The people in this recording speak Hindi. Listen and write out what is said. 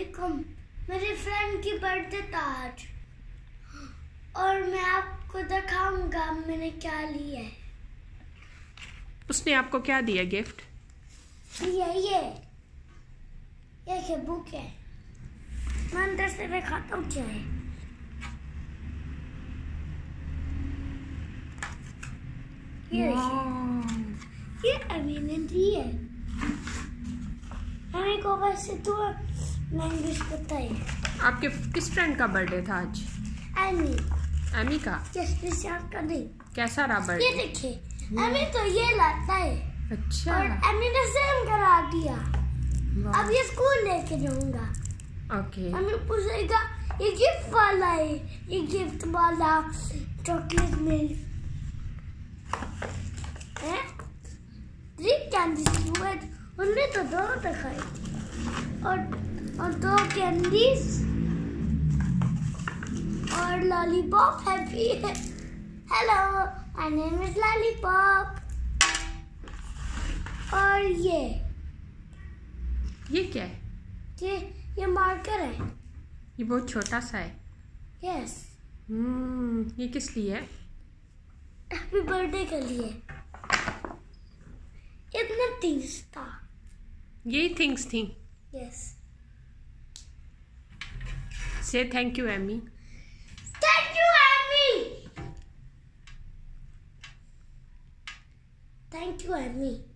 वालेकुम। मेरे फ्रेंड की बर्थडे था आज और मैं आपको दिखाऊंगा मैंने क्या लिया है। उसने आपको क्या दिया गिफ्ट? ये बुक है। मैं अंदर से दिखाता हूँ क्या है। ये अभी ने दी है। हमें को वैसे तो लैंग्वेज पता है। आपके किस फ्रेंड का बर्थडे था आज? एमी का? का नहीं। कैसा रहा बर्थडे? ये देखिए, एमी तो ये लाता है। अच्छा। और एमी ने सेम करा दिया। अब ये स्कूल लेके जाऊंगा। ओके। एमी पूछेगा ये गिफ्ट वाला है, ये गिफ्ट वाला चॉकलेट मिल्क है। 3 कैंडीज हुए, उनने तो 2 दिखाई और 2 कैंडीज और लॉलीपॉप है भी। Hello, my name is lollipop. और ये क्या है? ये मार्कर है। ये बहुत छोटा सा है। यस। ये किस लिए है? हैप्पी बर्थडे के लिए। इतने थिंग्स था। यही थिंग्स थी। Yes. Say thank you Amy. Thank you Amy. Thank you Amy.